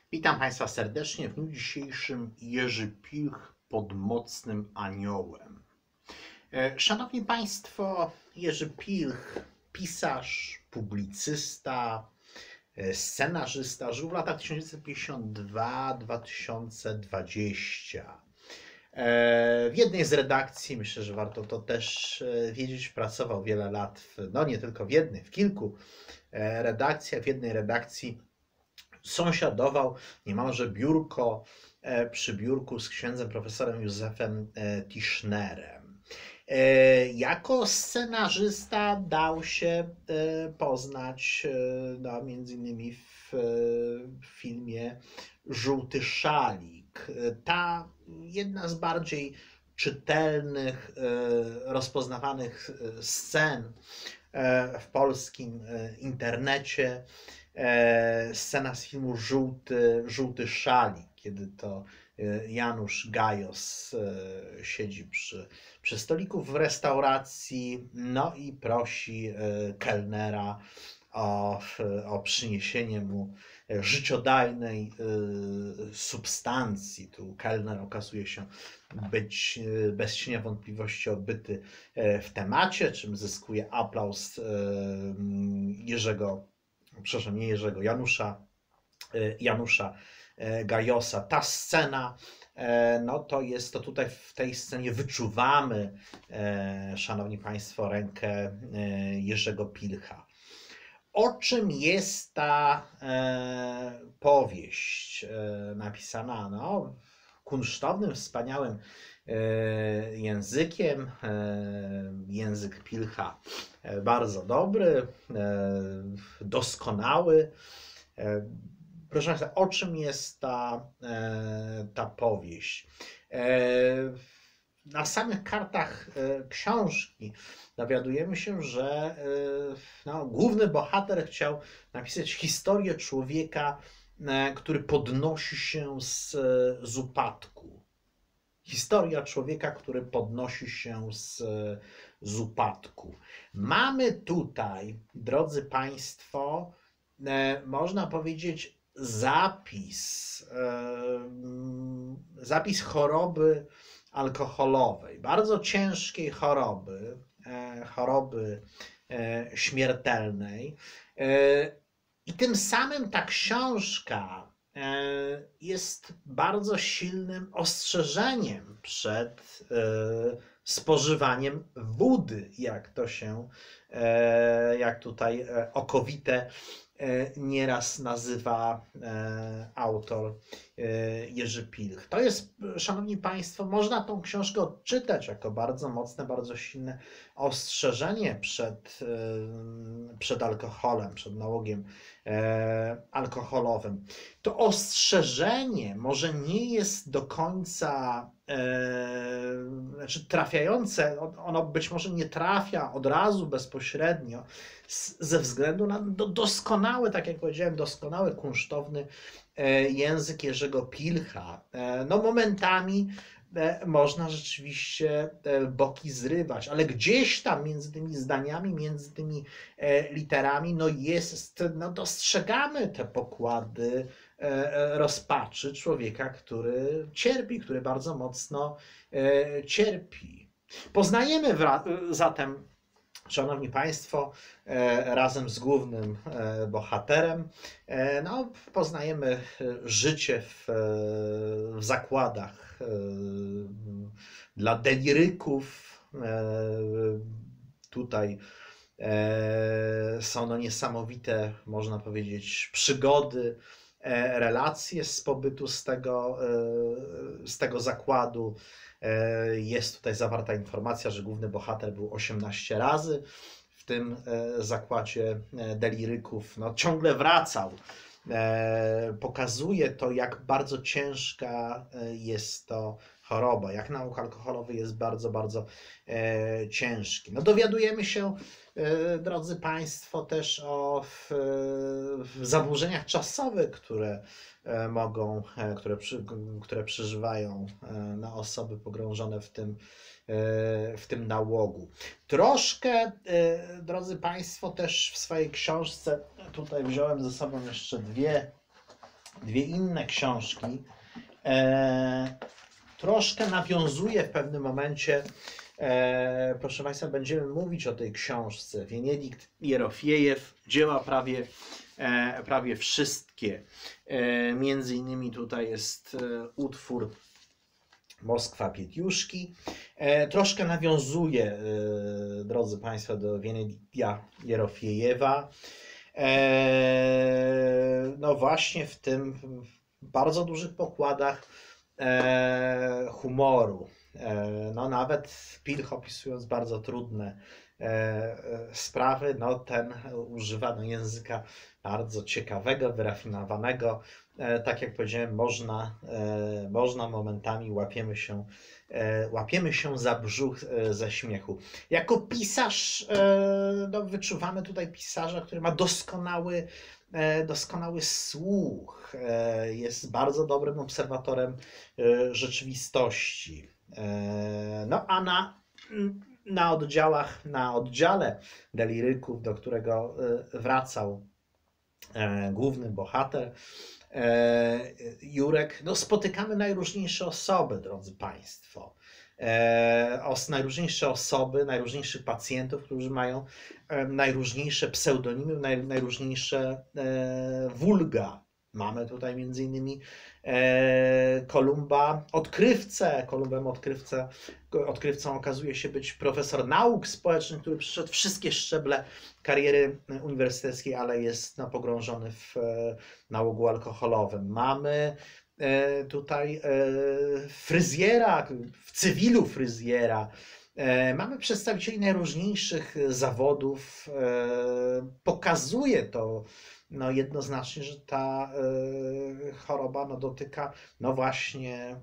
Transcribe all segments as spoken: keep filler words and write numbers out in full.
Witam Państwa serdecznie. W dniu dzisiejszym Jerzy Pilch pod mocnym aniołem. Szanowni Państwo, Jerzy Pilch, pisarz, publicysta, scenarzysta, żył w latach tysiąc dziewięćset pięćdziesiąt dwa do dwa tysiące dwudziestego. W jednej z redakcji, myślę, że warto to też wiedzieć, pracował wiele lat, w, no nie tylko w jednej, w kilku redakcjach. W jednej redakcji sąsiadował niemalże biurko przy biurku z księdzem profesorem Józefem Tischnerem. Jako scenarzysta dał się poznać no, między innymi w filmie Żółty szalik. Ta jedna z bardziej czytelnych, rozpoznawanych scen w polskim internecie, scena z filmu Żółty, Żółty szalik, kiedy to Janusz Gajos siedzi przy, przy stoliku w restauracji, no i prosi kelnera o, o przyniesienie mu życiodajnej substancji. Tu kelner okazuje się być bez cienia wątpliwości obyty w temacie, czym zyskuje aplauz Jerzego, przepraszam, nie Jerzego, Janusza, Janusza Gajosa. Ta scena, no to jest, to tutaj w tej scenie wyczuwamy, szanowni Państwo, rękę Jerzego Pilcha. O czym jest ta powieść napisana? No, kunsztownym, wspaniałym językiem, język Pilcha bardzo dobry, doskonały. Proszę Państwa, o czym jest ta, ta powieść? Na samych kartach książki dowiadujemy się, że no, główny bohater chciał napisać historię człowieka, który podnosi się z, z upadku. Historia człowieka, który podnosi się z, z upadku. Mamy tutaj, drodzy Państwo, można powiedzieć zapis, zapis choroby alkoholowej, bardzo ciężkiej choroby, choroby śmiertelnej. I tym samym ta książka jest bardzo silnym ostrzeżeniem przed spożywaniem wódy, jak to się, jak tutaj okowite nieraz nazywa autor Jerzy Pilch. To jest, szanowni Państwo, można tą książkę odczytać jako bardzo mocne, bardzo silne ostrzeżenie przed, przed alkoholem, przed nałogiem alkoholowym. To ostrzeżenie może nie jest do końca znaczy trafiające, ono być może nie trafia od razu bezpośrednio ze względu na doskonały, tak jak powiedziałem, doskonały, kunsztowny język Jerzego Pilcha. No momentami można rzeczywiście boki zrywać, ale gdzieś tam między tymi zdaniami, między tymi literami, no jest, no dostrzegamy te pokłady rozpaczy człowieka, który cierpi, który bardzo mocno cierpi. Poznajemy zatem, szanowni Państwo, razem z głównym bohaterem, no, poznajemy życie w, w zakładach dla deliryków. Tutaj są no niesamowite, można powiedzieć, przygody, relacje z pobytu z tego, z tego zakładu. Jest tutaj zawarta informacja, że główny bohater był osiemnaście razy w tym zakładzie deliryków. No, ciągle wracał. Pokazuje to, jak bardzo ciężka jest to choroba, jak nauk alkoholowy jest bardzo, bardzo ciężki. No, dowiadujemy się, drodzy Państwo, też o w, w zaburzeniach czasowych, które mogą, które, przy, które przeżywają na osoby pogrążone w tym, w tym nałogu. Troszkę, drodzy Państwo, też w swojej książce, tutaj wziąłem ze sobą jeszcze dwie dwie inne książki. E, troszkę nawiązuje w pewnym momencie, e, proszę Państwa, będziemy mówić o tej książce. Wieniedikt Jerofiejew, dzieła prawie, e, prawie wszystkie. E, między innymi tutaj jest e, utwór Moskwa Pietiuszki. E, troszkę nawiązuje, e, drodzy Państwo, do Wienedikta Jerofiejewa. E, no właśnie w tym bardzo dużych pokładach e, humoru. E, no nawet Pilch, opisując bardzo trudne e, sprawy, no ten używa no, języka bardzo ciekawego, wyrafinowanego. E, tak jak powiedziałem, można, e, można momentami łapiemy się, e, łapiemy się za brzuch e, ze śmiechu. Jako pisarz e, no, wyczuwamy tutaj pisarza, który ma doskonały doskonały słuch, jest bardzo dobrym obserwatorem rzeczywistości. No a na, na oddziałach, na oddziale deliryków, do którego wracał główny bohater, Jurek, no spotykamy najróżniejsze osoby, drodzy Państwo. E, os, najróżniejsze osoby, najróżniejszych pacjentów, którzy mają e, najróżniejsze pseudonimy, naj, najróżniejsze e, wulga. Mamy tutaj między innymi e, Kolumba odkrywcę. Kolumbem odkrywcę, odkrywcą okazuje się być profesor nauk społecznych, który przeszedł wszystkie szczeble kariery uniwersyteckiej, ale jest no, pogrążony w e, nałogu alkoholowym. Mamy tutaj fryzjera, w cywilu fryzjera. Mamy przedstawicieli najróżniejszych zawodów. Pokazuje to no, jednoznacznie, że ta choroba no, dotyka no właśnie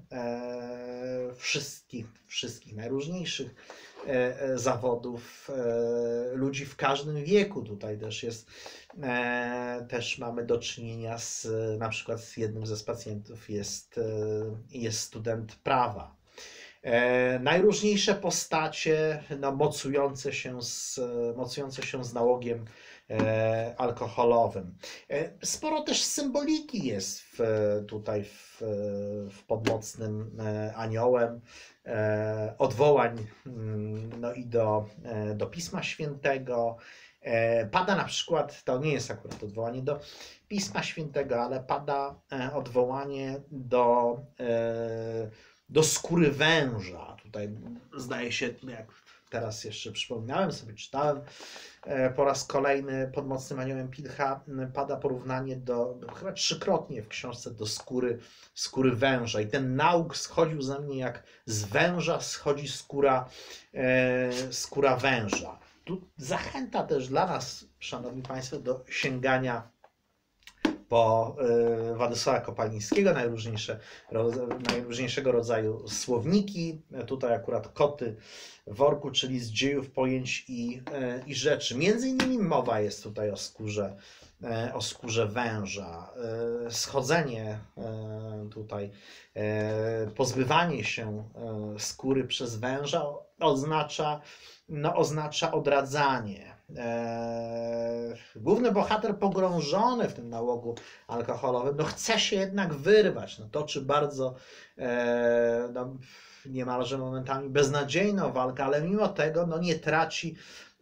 wszystkich, wszystkich najróżniejszych zawodów, ludzi w każdym wieku. Tutaj też jest, też mamy do czynienia z, na przykład z jednym ze pacjentów jest, jest student prawa. Najróżniejsze postacie, no, mocujące się z, mocujące się z nałogiem alkoholowym. Sporo też symboliki jest w, tutaj w, w Podmocnym Aniołem, odwołań no i do, do Pisma Świętego. Pada na przykład, to nie jest akurat odwołanie do Pisma Świętego, ale pada odwołanie do, do skóry węża. Tutaj zdaje się, jak teraz jeszcze przypomniałem sobie, czytałem po raz kolejny pod Mocnym Aniołem Pilcha, pada porównanie do, chyba trzykrotnie w książce, do skóry, skóry węża. I ten nauk schodził ze mnie jak z węża schodzi skóra, e, skóra węża. Tu zachęta też dla nas, szanowni Państwo, do sięgania po y, Władysława Kopalińskiego, najróżniejsze, ro, najróżniejszego rodzaju słowniki. Tutaj akurat Koty w worku, czyli z dziejów, pojęć i, y, i rzeczy. Między innymi mowa jest tutaj o skórze, y, o skórze węża. Y, schodzenie y, tutaj, y, pozbywanie się y, skóry przez węża oznacza, no, oznacza odradzanie. Główny bohater pogrążony w tym nałogu alkoholowym, no chce się jednak wyrwać, no toczy bardzo no, niemalże momentami beznadziejną walkę, ale mimo tego no, nie traci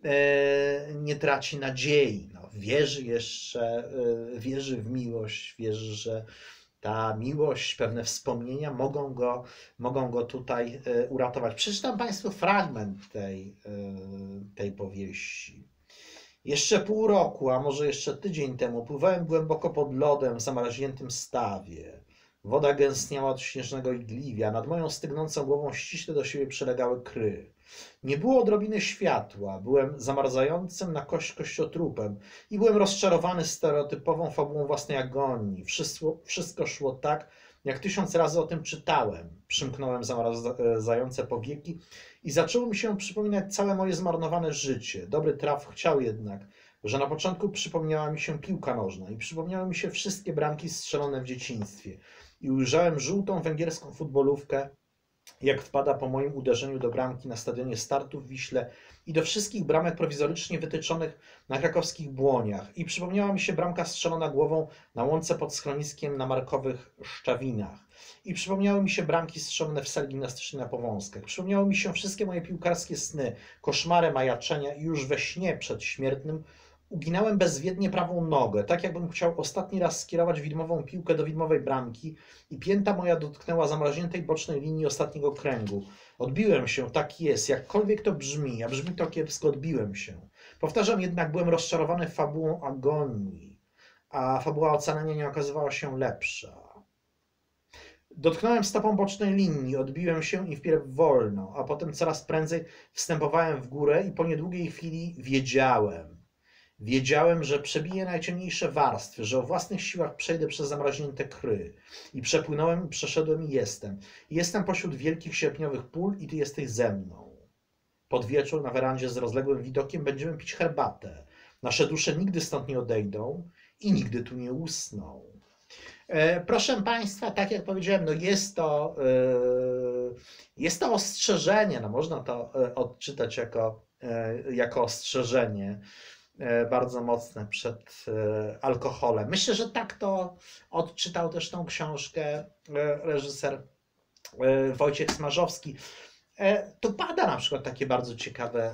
nie traci nadziei, no, wierzy jeszcze, wierzy w miłość, wierzy, że ta miłość, pewne wspomnienia mogą go, mogą go tutaj uratować. Przeczytam Państwu fragment tej, tej powieści. Jeszcze pół roku, a może jeszcze tydzień temu pływałem głęboko pod lodem w zamarzniętym stawie. Woda gęstniała od śnieżnego igliwia, nad moją stygnącą głową ściśle do siebie przylegały kry. Nie było odrobiny światła, byłem zamarzającym na kość kościotrupem i byłem rozczarowany stereotypową fabułą własnej agonii. Wszystko, wszystko szło tak, jak tysiąc razy o tym czytałem. Przymknąłem zamarzające powieki i zaczęło mi się przypominać całe moje zmarnowane życie. Dobry traf chciał jednak, że na początku przypomniała mi się piłka nożna i przypomniały mi się wszystkie bramki strzelone w dzieciństwie. I ujrzałem żółtą węgierską futbolówkę jak wpada po moim uderzeniu do bramki na stadionie Startu w Wiśle i do wszystkich bramek prowizorycznie wytyczonych na krakowskich Błoniach. I przypomniała mi się bramka strzelona głową na łące pod schroniskiem na Markowych Szczawinach. I przypomniały mi się bramki strzelone w sali gimnastycznej na Powązkach. Przypomniały mi się wszystkie moje piłkarskie sny, koszmary, majaczenia i już we śnie przedśmiertnym uginałem bezwiednie prawą nogę, tak jakbym chciał ostatni raz skierować widmową piłkę do widmowej bramki i pięta moja dotknęła zamarzniętej bocznej linii ostatniego kręgu. Odbiłem się, tak jest, jakkolwiek to brzmi, a brzmi to kiepsko, odbiłem się. Powtarzam jednak, byłem rozczarowany fabułą agonii, a fabuła ocalenia nie okazywała się lepsza. Dotknąłem stopą bocznej linii, odbiłem się i wpierw wolno, a potem coraz prędzej wstępowałem w górę i po niedługiej chwili wiedziałem. Wiedziałem, że przebiję najciemniejsze warstwy, że o własnych siłach przejdę przez zamraźnięte kry. I przepłynąłem, i przeszedłem i jestem. I jestem pośród wielkich sierpniowych pól i ty jesteś ze mną. Pod wieczór na werandzie z rozległym widokiem będziemy pić herbatę. Nasze dusze nigdy stąd nie odejdą i nigdy tu nie usną. E, proszę Państwa, tak jak powiedziałem, no jest to, e, jest to ostrzeżenie, no można to e, odczytać jako, e, jako ostrzeżenie bardzo mocne przed alkoholem. Myślę, że tak to odczytał też tą książkę reżyser Wojciech Smarzowski. Tu pada na przykład takie bardzo ciekawe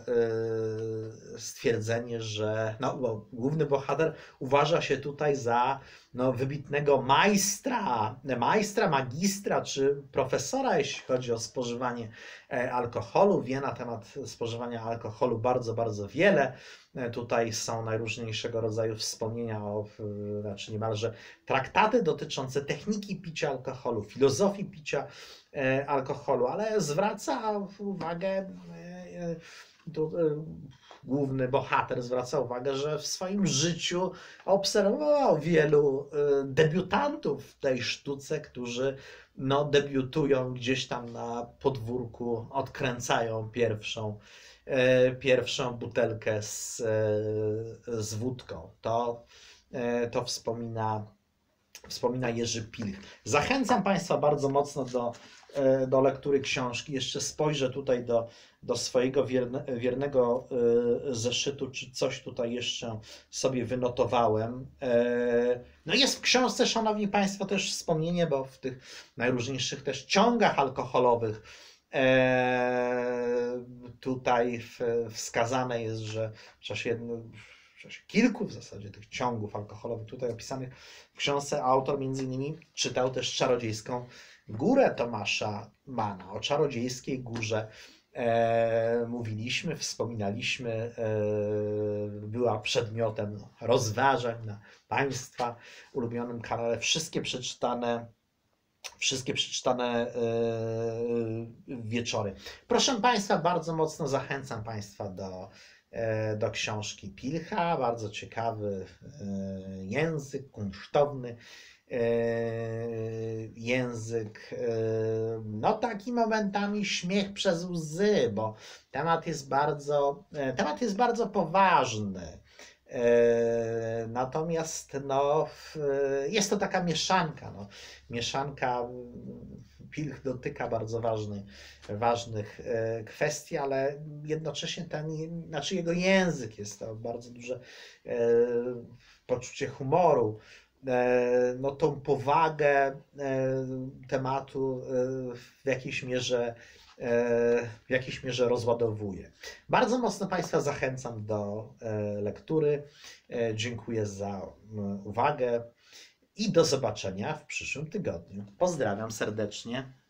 stwierdzenie, że no, bo główny bohater uważa się tutaj za no, wybitnego majstra, majstra, magistra czy profesora, jeśli chodzi o spożywanie alkoholu. Wie na temat spożywania alkoholu bardzo, bardzo wiele. Tutaj są najróżniejszego rodzaju wspomnienia, o, znaczy niemalże traktaty dotyczące techniki picia alkoholu, filozofii picia alkoholu, ale zwraca uwagę, tu główny bohater zwraca uwagę, że w swoim życiu obserwował wielu debiutantów w tej sztuce, którzy no, debiutują gdzieś tam na podwórku, odkręcają pierwszą pierwszą butelkę z, z wódką. To, to wspomina, wspomina Jerzy Pilch. Zachęcam Państwa bardzo mocno do, do lektury książki. Jeszcze spojrzę tutaj do, do swojego wierne, wiernego zeszytu, czy coś tutaj jeszcze sobie wynotowałem. No jest w książce, Szanowni Państwo, też wspomnienie, bo w tych najróżniejszych też ciągach alkoholowych tutaj wskazane jest, że w czasie, jedno, w czasie kilku w zasadzie tych ciągów alkoholowych tutaj opisanych w książce autor między innymi czytał też Czarodziejską Górę Tomasza Manna. O Czarodziejskiej Górze e, mówiliśmy, wspominaliśmy, e, była przedmiotem rozważań na Państwa ulubionym kanale. Wszystkie przeczytane Wszystkie przeczytane yy, wieczory. Proszę Państwa, bardzo mocno zachęcam Państwa do, yy, do książki Pilcha. Bardzo ciekawy yy, język, kunsztowny yy, język. Yy, no taki momentami śmiech przez łzy, bo temat jest bardzo, yy, temat jest bardzo poważny. Natomiast no, jest to taka mieszanka. No. Mieszanka, Pilch dotyka bardzo ważnych, ważnych kwestii, ale jednocześnie ten, znaczy jego język jest to bardzo duże poczucie humoru. No, tą powagę tematu w jakiejś mierze w jakiejś mierze rozładowuje. Bardzo mocno Państwa zachęcam do lektury. Dziękuję za uwagę i do zobaczenia w przyszłym tygodniu. Pozdrawiam serdecznie.